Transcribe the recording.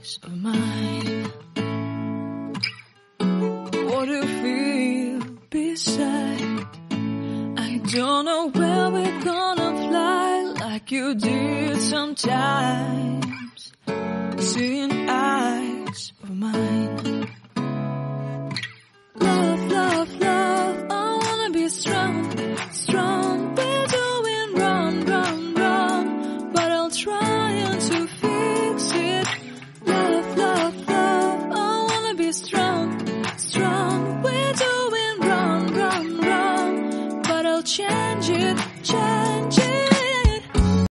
eyes of mine. What do you feel beside? I don't know where we're gonna fly like you did sometimes. Seeing eyes of mine. Love, love, love, I wanna be strong, strong. We're doing wrong, wrong, wrong, but I'll try to feel